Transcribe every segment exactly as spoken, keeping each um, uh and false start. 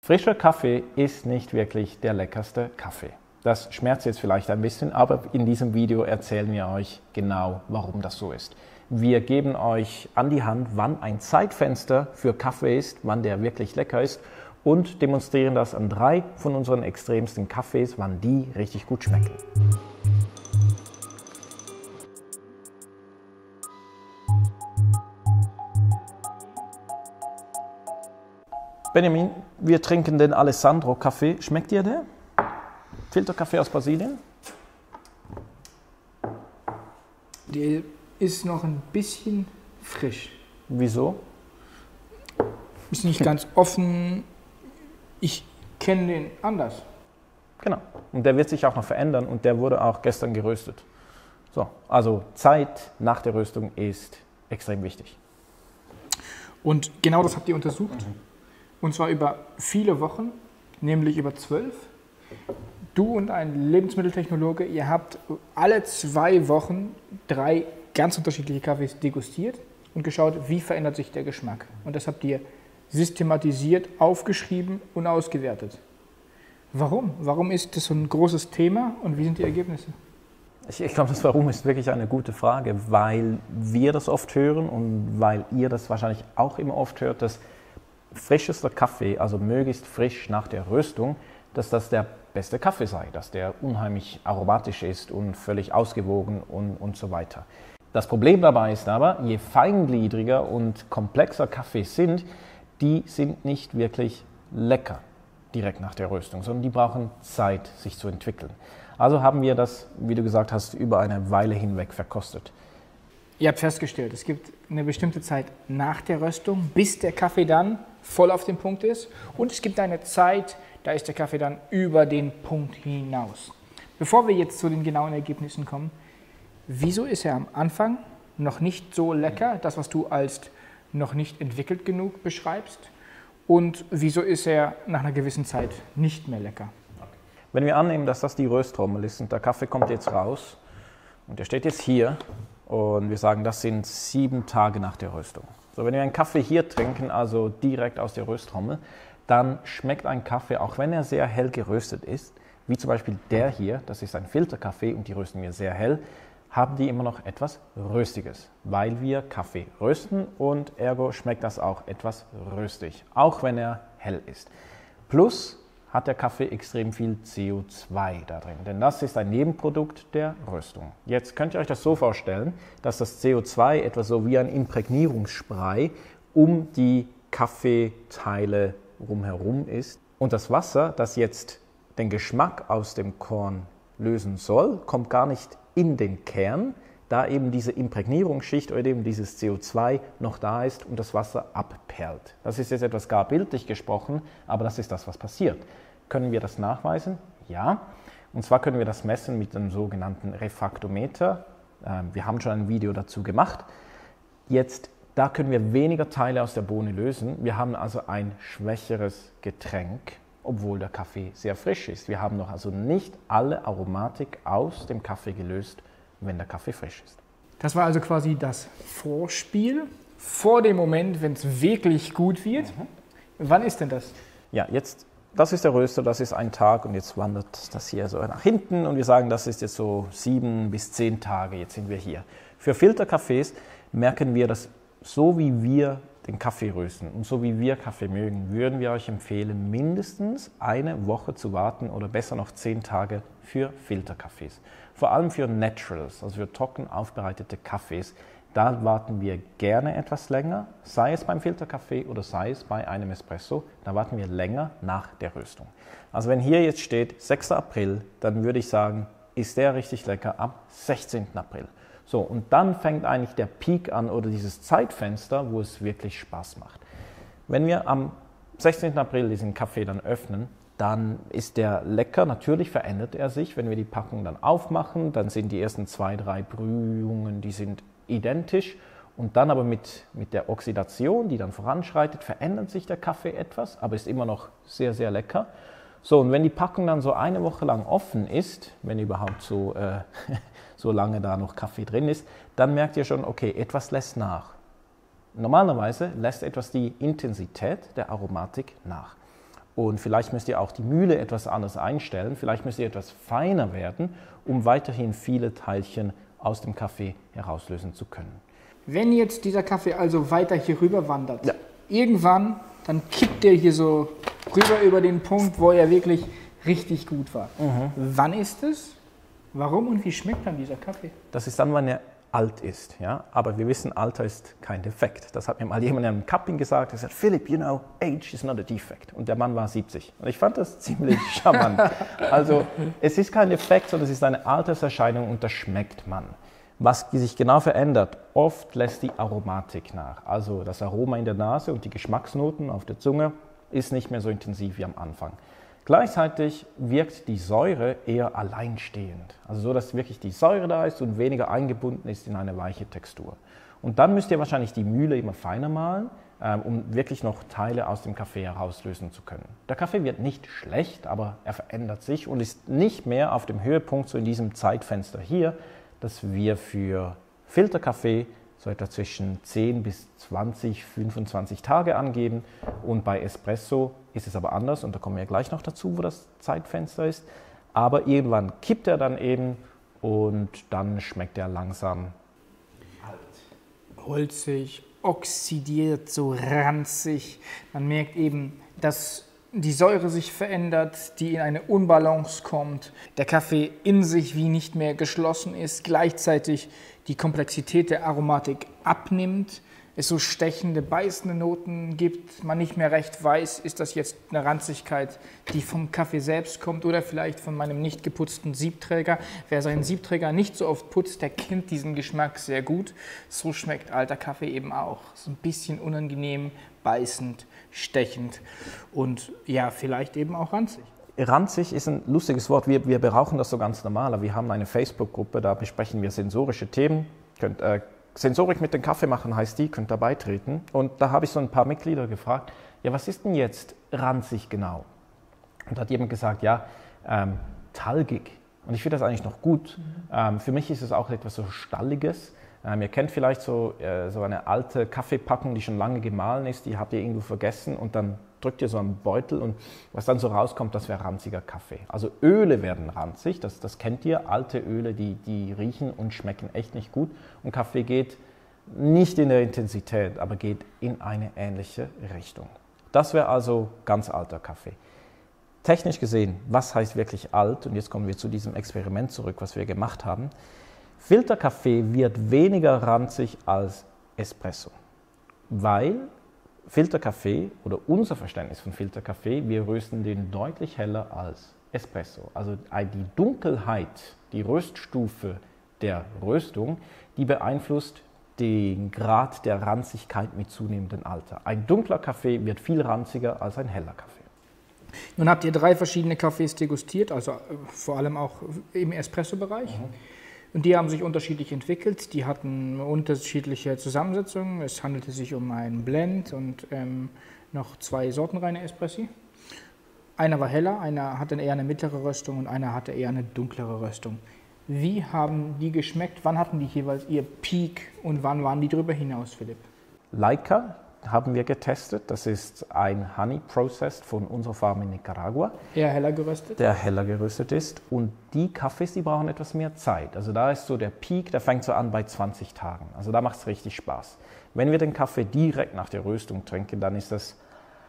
Frischer Kaffee ist nicht wirklich der leckerste Kaffee. Das schmerzt jetzt vielleicht ein bisschen, aber in diesem Video erzählen wir euch genau, warum das so ist. Wir geben euch an die Hand, wann ein Zeitfenster für Kaffee ist, wann der wirklich lecker ist und demonstrieren das an drei von unseren extremsten Kaffees, wann die richtig gut schmecken. Benjamin, wir trinken den Alessandro-Kaffee. Schmeckt dir der? Filterkaffee aus Brasilien? Der ist noch ein bisschen frisch. Wieso? Ist nicht ganz offen. Ich kenne den anders. Genau. Und der wird sich auch noch verändern und der wurde auch gestern geröstet. So, also Zeit nach der Röstung ist extrem wichtig. Und genau das habt ihr untersucht. Mhm. Und zwar über viele Wochen, nämlich über zwölf. Du und ein Lebensmitteltechnologe, ihr habt alle zwei Wochen drei ganz unterschiedliche Kaffees degustiert und geschaut, wie verändert sich der Geschmack. Und das habt ihr systematisiert, aufgeschrieben und ausgewertet. Warum? Warum ist das so ein großes Thema und wie sind die Ergebnisse? Ich, ich glaube, das Warum ist wirklich eine gute Frage, weil wir das oft hören und weil ihr das wahrscheinlich auch immer oft hört, dass frischester Kaffee, also möglichst frisch nach der Röstung, dass das der beste Kaffee sei, dass der unheimlich aromatisch ist und völlig ausgewogen und, und so weiter. Das Problem dabei ist aber, je feingliedriger und komplexer Kaffees sind, die sind nicht wirklich lecker direkt nach der Röstung, sondern die brauchen Zeit, sich zu entwickeln. Also haben wir das, wie du gesagt hast, über eine Weile hinweg verkostet. Ihr habt festgestellt, es gibt eine bestimmte Zeit nach der Röstung, bis der Kaffee dann voll auf dem Punkt ist. Und es gibt eine Zeit, da ist der Kaffee dann über den Punkt hinaus. Bevor wir jetzt zu den genauen Ergebnissen kommen, wieso ist er am Anfang noch nicht so lecker, das was du als noch nicht entwickelt genug beschreibst? Und wieso ist er nach einer gewissen Zeit nicht mehr lecker? Wenn wir annehmen, dass das die Rösttrommel ist und der Kaffee kommt jetzt raus und der steht jetzt hier, und wir sagen, das sind sieben Tage nach der Röstung. So, wenn wir einen Kaffee hier trinken, also direkt aus der Rösttrommel, dann schmeckt ein Kaffee, auch wenn er sehr hell geröstet ist, wie zum Beispiel der hier, das ist ein Filterkaffee und die rösten wir sehr hell, haben die immer noch etwas Röstiges, weil wir Kaffee rösten und ergo schmeckt das auch etwas röstig, auch wenn er hell ist. Plus hat der Kaffee extrem viel C O zwei da drin, denn das ist ein Nebenprodukt der Röstung. Jetzt könnt ihr euch das so vorstellen, dass das C O zwei etwas so wie ein Imprägnierungsspray um die Kaffeeteile rumherum ist. Und das Wasser, das jetzt den Geschmack aus dem Korn lösen soll, kommt gar nicht in den Kern, da eben diese Imprägnierungsschicht oder eben dieses C O zwei noch da ist und das Wasser abperlt. Das ist jetzt etwas gar bildlich gesprochen, aber das ist das, was passiert. Können wir das nachweisen? Ja. Und zwar können wir das messen mit einem sogenannten Refraktometer. Wir haben schon ein Video dazu gemacht. Jetzt, da können wir weniger Teile aus der Bohne lösen. Wir haben also ein schwächeres Getränk, obwohl der Kaffee sehr frisch ist. Wir haben noch also nicht alle Aromatik aus dem Kaffee gelöst, wenn der Kaffee frisch ist. Das war also quasi das Vorspiel vor dem Moment, wenn es wirklich gut wird. Mhm. Wann ist denn das? Ja, jetzt, das ist der Röster, das ist ein Tag und jetzt wandert das hier so nach hinten und wir sagen, das ist jetzt so sieben bis zehn Tage, jetzt sind wir hier. Für Filterkaffees merken wir, dass so wie wir den Kaffee rösten und so wie wir Kaffee mögen, würden wir euch empfehlen, mindestens eine Woche zu warten oder besser noch zehn Tage für Filterkaffees. Vor allem für Naturals, also für trocken aufbereitete Kaffees, da warten wir gerne etwas länger, sei es beim Filterkaffee oder sei es bei einem Espresso, da warten wir länger nach der Röstung. Also wenn hier jetzt steht sechster April, dann würde ich sagen, ist der richtig lecker am sechzehnten April. So, und dann fängt eigentlich der Peak an oder dieses Zeitfenster, wo es wirklich Spaß macht. Wenn wir am sechzehnten April diesen Kaffee dann öffnen, dann ist der lecker. Natürlich verändert er sich, wenn wir die Packung dann aufmachen. Dann sind die ersten zwei, drei Brühungen, die sind identisch. Und dann aber mit, mit der Oxidation, die dann voranschreitet, verändert sich der Kaffee etwas, aber ist immer noch sehr, sehr lecker. So, und wenn die Packung dann so eine Woche lang offen ist, wenn überhaupt so, äh, so lange da noch Kaffee drin ist, dann merkt ihr schon, okay, etwas lässt nach. Normalerweise lässt etwas die Intensität der Aromatik nach. Und vielleicht müsst ihr auch die Mühle etwas anders einstellen, vielleicht müsst ihr etwas feiner werden, um weiterhin viele Teilchen aus dem Kaffee herauslösen zu können. Wenn jetzt dieser Kaffee also weiter hier rüber wandert, ja. irgendwann, dann kippt der hier so rüber über den Punkt, wo er wirklich richtig gut war. Mhm. Wann ist es? Warum und wie schmeckt dann dieser Kaffee? Das ist dann, wenn er alt ist. Ja? Aber wir wissen, Alter ist kein Defekt. Das hat mir mal jemand in einem Cupping gesagt. Er sagt, Philipp, you know, age is not a defect. Und der Mann war siebzig. Und ich fand das ziemlich charmant. Also es ist kein Defekt, sondern es ist eine Alterserscheinung und das schmeckt man. Was sich genau verändert, oft lässt die Aromatik nach. Also das Aroma in der Nase und die Geschmacksnoten auf der Zunge ist nicht mehr so intensiv wie am Anfang. Gleichzeitig wirkt die Säure eher alleinstehend, also so, dass wirklich die Säure da ist und weniger eingebunden ist in eine weiche Textur. Und dann müsst ihr wahrscheinlich die Mühle immer feiner mahlen, ähm, um wirklich noch Teile aus dem Kaffee herauslösen zu können. Der Kaffee wird nicht schlecht, aber er verändert sich und ist nicht mehr auf dem Höhepunkt, so in diesem Zeitfenster hier, das wir für Filterkaffee so etwa zwischen zehn bis zwanzig, fünfundzwanzig Tage angeben. Und bei Espresso ist es aber anders und da kommen wir gleich noch dazu, wo das Zeitfenster ist. Aber irgendwann kippt er dann eben und dann schmeckt er langsam alt. Holzig, oxidiert, so ranzig. Man merkt eben, dass die Säure sich verändert, die in eine Unbalance kommt, der Kaffee in sich wie nicht mehr geschlossen ist, gleichzeitig die Komplexität der Aromatik abnimmt, es so stechende, beißende Noten gibt, man nicht mehr recht weiß, ist das jetzt eine Ranzigkeit, die vom Kaffee selbst kommt oder vielleicht von meinem nicht geputzten Siebträger. Wer seinen Siebträger nicht so oft putzt, der kennt diesen Geschmack sehr gut. So schmeckt alter Kaffee eben auch. So ein bisschen unangenehm, beißend, stechend und ja, vielleicht eben auch ranzig. Ranzig ist ein lustiges Wort. Wir, wir brauchen das so ganz normal. Wir haben eine Facebook-Gruppe, da besprechen wir sensorische Themen. Könnt, äh, Sensorik mit dem Kaffee machen heißt die, könnt da beitreten. Und da habe ich so ein paar Mitglieder gefragt, ja, was ist denn jetzt ranzig genau? Und da hat jemand gesagt, ja, ähm, talgig. Und ich finde das eigentlich noch gut. Mhm. Ähm, für mich ist es auch etwas so Stalliges. Ähm, ihr kennt vielleicht so, äh, so eine alte Kaffeepackung, die schon lange gemahlen ist, die habt ihr irgendwo vergessen und dann drückt ihr so einen Beutel und was dann so rauskommt, das wäre ranziger Kaffee. Also Öle werden ranzig, das, das kennt ihr, alte Öle, die, die riechen und schmecken echt nicht gut. Und Kaffee geht nicht in der Intensität, aber geht in eine ähnliche Richtung. Das wäre also ganz alter Kaffee. Technisch gesehen, was heißt wirklich alt? Und jetzt kommen wir zu diesem Experiment zurück, was wir gemacht haben. Filterkaffee wird weniger ranzig als Espresso, weil Filterkaffee oder unser Verständnis von Filterkaffee, wir rösten den deutlich heller als Espresso. Also die Dunkelheit, die Röststufe der Röstung, die beeinflusst den Grad der Ranzigkeit mit zunehmendem Alter. Ein dunkler Kaffee wird viel ranziger als ein heller Kaffee. Nun habt ihr drei verschiedene Kaffees degustiert, also vor allem auch im Espresso-Bereich. Mhm. Und die haben sich unterschiedlich entwickelt, die hatten unterschiedliche Zusammensetzungen. Es handelte sich um einen Blend und ähm, noch zwei sortenreine Espressi. Einer war heller, einer hatte eher eine mittlere Röstung und einer hatte eher eine dunklere Röstung. Wie haben die geschmeckt? Wann hatten die jeweils ihr Peak und wann waren die darüber hinaus, Philipp? Leica haben wir getestet. Das ist ein Honey Processed von unserer Farm in Nicaragua. Eher heller geröstet? Der heller geröstet ist. Und die Kaffees, die brauchen etwas mehr Zeit. Also da ist so der Peak, der fängt so an bei zwanzig Tagen. Also da macht es richtig Spaß. Wenn wir den Kaffee direkt nach der Röstung trinken, dann ist das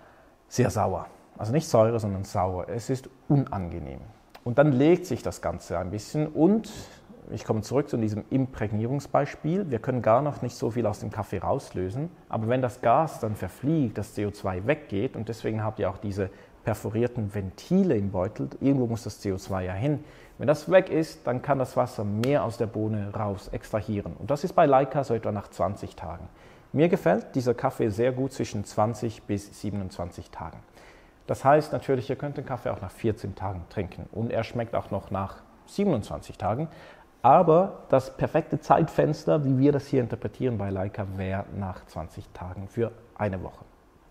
sehr sauer. Also nicht Säure, sondern sauer. Es ist unangenehm. Und dann legt sich das Ganze ein bisschen und ich komme zurück zu diesem Imprägnierungsbeispiel. Wir können gar noch nicht so viel aus dem Kaffee rauslösen, aber wenn das Gas dann verfliegt, das C O zwei weggeht und deswegen habt ihr auch diese perforierten Ventile im Beutel, irgendwo muss das C O zwei ja hin. Wenn das weg ist, dann kann das Wasser mehr aus der Bohne raus extrahieren und das ist bei Leica so etwa nach zwanzig Tagen. Mir gefällt dieser Kaffee sehr gut zwischen zwanzig bis siebenundzwanzig Tagen. Das heißt natürlich, ihr könnt den Kaffee auch nach vierzehn Tagen trinken und er schmeckt auch noch nach siebenundzwanzig Tagen. Aber das perfekte Zeitfenster, wie wir das hier interpretieren bei Leica, wäre nach zwanzig Tagen für eine Woche.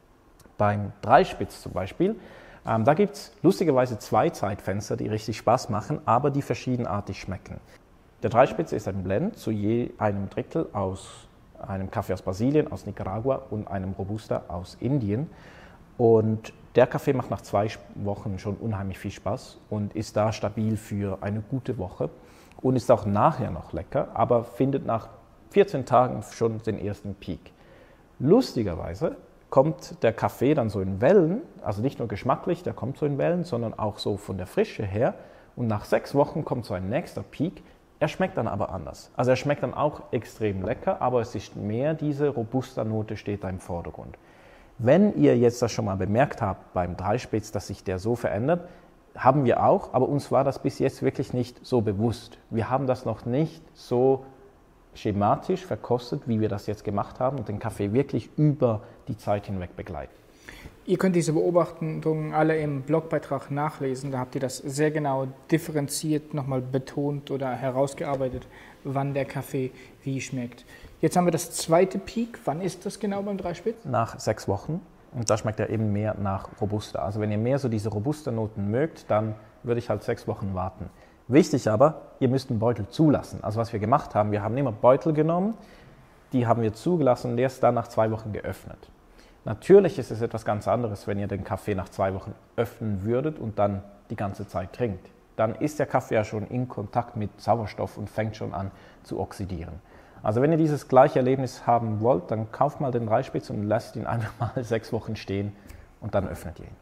Beim Dreispitz zum Beispiel, ähm, da gibt es lustigerweise zwei Zeitfenster, die richtig Spaß machen, aber die verschiedenartig schmecken. Der Dreispitz ist ein Blend zu je einem Drittel aus einem Kaffee aus Brasilien, aus Nicaragua und einem Robusta aus Indien. Und Der Kaffee macht nach zwei Wochen schon unheimlich viel Spaß und ist da stabil für eine gute Woche und ist auch nachher noch lecker, aber findet nach vierzehn Tagen schon den ersten Peak. Lustigerweise kommt der Kaffee dann so in Wellen, also nicht nur geschmacklich, der kommt so in Wellen, sondern auch so von der Frische her. Und nach sechs Wochen kommt so ein nächster Peak. Er schmeckt dann aber anders. Also er schmeckt dann auch extrem lecker, aber es ist mehr diese Robusta-Note steht da im Vordergrund. Wenn ihr jetzt das schon mal bemerkt habt beim Dreispitz, dass sich der so verändert, haben wir auch, aber uns war das bis jetzt wirklich nicht so bewusst. Wir haben das noch nicht so schematisch verkostet, wie wir das jetzt gemacht haben und den Kaffee wirklich über die Zeit hinweg begleiten. Ihr könnt diese Beobachtungen alle im Blogbeitrag nachlesen. Da habt ihr das sehr genau differenziert, nochmal betont oder herausgearbeitet, wann der Kaffee wie schmeckt. Jetzt haben wir das zweite Peak. Wann ist das genau beim Dreispitz? Nach sechs Wochen. Und da schmeckt er eben mehr nach Robusta. Also wenn ihr mehr so diese Robusta-Noten mögt, dann würde ich halt sechs Wochen warten. Wichtig aber, ihr müsst einen Beutel zulassen. Also was wir gemacht haben, wir haben immer Beutel genommen, die haben wir zugelassen und erst dann nach zwei Wochen geöffnet. Natürlich ist es etwas ganz anderes, wenn ihr den Kaffee nach zwei Wochen öffnen würdet und dann die ganze Zeit trinkt. Dann ist der Kaffee ja schon in Kontakt mit Sauerstoff und fängt schon an zu oxidieren. Also wenn ihr dieses gleiche Erlebnis haben wollt, dann kauft mal den Dreispitz und lasst ihn einfach mal sechs Wochen stehen und dann öffnet ihr ihn.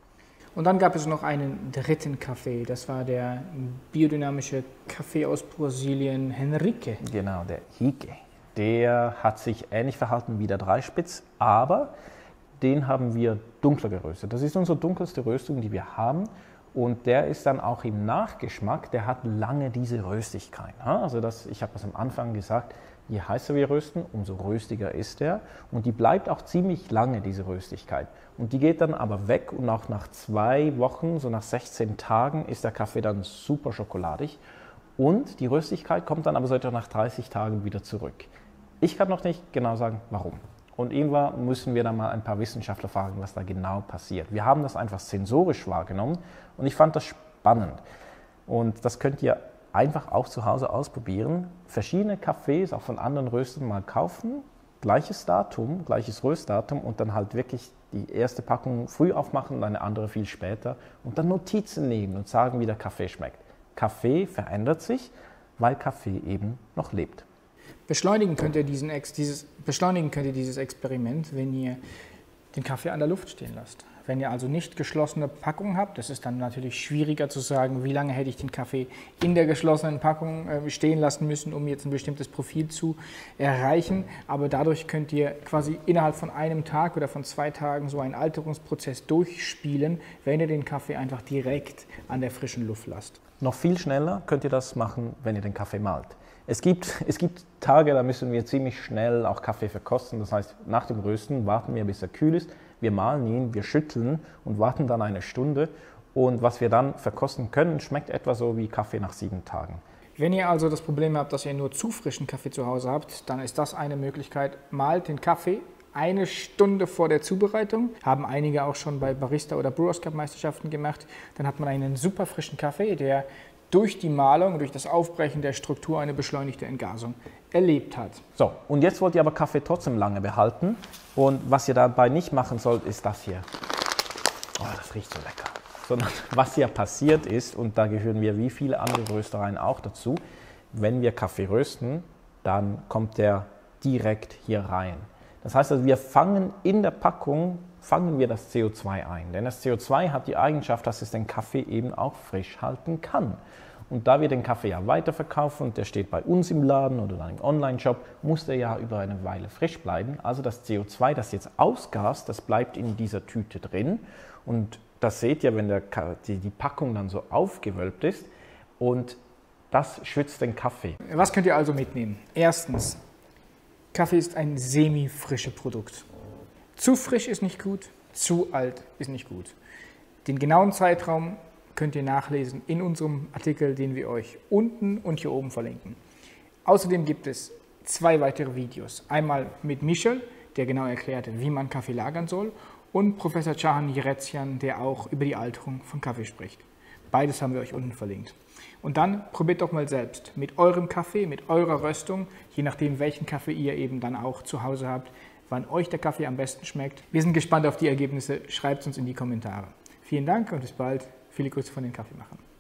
Und dann gab es noch einen dritten Kaffee, das war der biodynamische Kaffee aus Brasilien, Henrique. Genau, der Hige. Der hat sich ähnlich verhalten wie der Dreispitz, aber den haben wir dunkler geröstet. Das ist unsere dunkelste Röstung, die wir haben. Und der ist dann auch im Nachgeschmack, der hat lange diese Röstigkeit. Also das, ich habe das am Anfang gesagt, je heißer wir rösten, umso röstiger ist der. Und die bleibt auch ziemlich lange, diese Röstigkeit. Und die geht dann aber weg und auch nach zwei Wochen, so nach sechzehn Tagen, ist der Kaffee dann super schokoladig. Und die Röstigkeit kommt dann aber so etwa nach dreißig Tagen wieder zurück. Ich kann noch nicht genau sagen, warum. Und irgendwann müssen wir dann mal ein paar Wissenschaftler fragen, was da genau passiert. Wir haben das einfach sensorisch wahrgenommen und ich fand das spannend. Und das könnt ihr einfach auch zu Hause ausprobieren. Verschiedene Kaffees, auch von anderen Röstern, mal kaufen. Gleiches Datum, gleiches Röstdatum und dann halt wirklich die erste Packung früh aufmachen und eine andere viel später. Und dann Notizen nehmen und sagen, wie der Kaffee schmeckt. Kaffee verändert sich, weil Kaffee eben noch lebt. Beschleunigen könnt ihr diesen Ex, dieses, beschleunigen könnt ihr dieses Experiment, wenn ihr den Kaffee an der Luft stehen lasst. Wenn ihr also nicht geschlossene Packungen habt, das ist dann natürlich schwieriger zu sagen, wie lange hätte ich den Kaffee in der geschlossenen Packung stehen lassen müssen, um jetzt ein bestimmtes Profil zu erreichen. Aber dadurch könnt ihr quasi innerhalb von einem Tag oder von zwei Tagen so einen Alterungsprozess durchspielen, wenn ihr den Kaffee einfach direkt an der frischen Luft lasst. Noch viel schneller könnt ihr das machen, wenn ihr den Kaffee malt. Es gibt, es gibt Tage, da müssen wir ziemlich schnell auch Kaffee verkosten. Das heißt, nach dem Rösten warten wir, bis er kühl ist. Wir mahlen ihn, wir schütteln und warten dann eine Stunde. Und was wir dann verkosten können, schmeckt etwa so wie Kaffee nach sieben Tagen. Wenn ihr also das Problem habt, dass ihr nur zu frischen Kaffee zu Hause habt, dann ist das eine Möglichkeit. Malt den Kaffee eine Stunde vor der Zubereitung. Haben einige auch schon bei Barista- oder Brewers Cup Meisterschaften gemacht. Dann hat man einen super frischen Kaffee, der durch die Mahlung, durch das Aufbrechen der Struktur eine beschleunigte Entgasung erlebt hat. So, und jetzt wollt ihr aber Kaffee trotzdem lange behalten. Und was ihr dabei nicht machen sollt, ist das hier. Oh, das riecht so lecker. Sondern was hier passiert ist, und da gehören wir wie viele andere Röstereien auch dazu, wenn wir Kaffee rösten, dann kommt der direkt hier rein. Das heißt also, wir fangen in der Packung, fangen wir das C O zwei ein. Denn das C O zwei hat die Eigenschaft, dass es den Kaffee eben auch frisch halten kann. Und da wir den Kaffee ja weiterverkaufen und der steht bei uns im Laden oder dann im Online-Shop, muss der ja über eine Weile frisch bleiben. Also das C O zwei, das jetzt ausgast, das bleibt in dieser Tüte drin. Und das seht ihr, wenn der, die, die Packung dann so aufgewölbt ist. Und das schützt den Kaffee. Was könnt ihr also mitnehmen? Erstens, Kaffee ist ein semi-frisches Produkt. Zu frisch ist nicht gut, zu alt ist nicht gut. Den genauen Zeitraum könnt ihr nachlesen in unserem Artikel, den wir euch unten und hier oben verlinken. Außerdem gibt es zwei weitere Videos. Einmal mit Michel, der genau erklärt, wie man Kaffee lagern soll, und Professor Çağan Yeretyan, der auch über die Alterung von Kaffee spricht. Beides haben wir euch unten verlinkt. Und dann probiert doch mal selbst mit eurem Kaffee, mit eurer Röstung, je nachdem welchen Kaffee ihr eben dann auch zu Hause habt, wann euch der Kaffee am besten schmeckt. Wir sind gespannt auf die Ergebnisse. Schreibt es uns in die Kommentare. Vielen Dank und bis bald. Viele Grüße von den Kaffeemachern.